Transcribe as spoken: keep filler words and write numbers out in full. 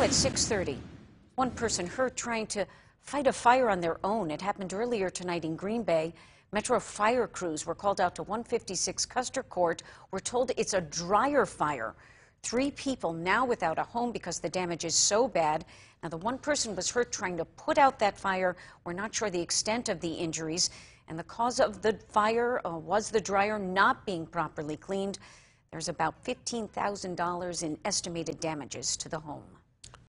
at six thirty. One person hurt trying to fight a fire on their own. It happened earlier tonight in Green Bay. Metro fire crews were called out to one fifty-six Custer Court. We're told it's a dryer fire. Three people now without a home because the damage is so bad. Now, the one person was hurt trying to put out that fire. We're not sure the extent of the injuries. And the cause of the fire uh, was the dryer not being properly cleaned. There's about fifteen thousand dollars in estimated damages to the home.